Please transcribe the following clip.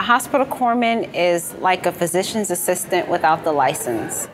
A hospital corpsman is like a physician's assistant without the license.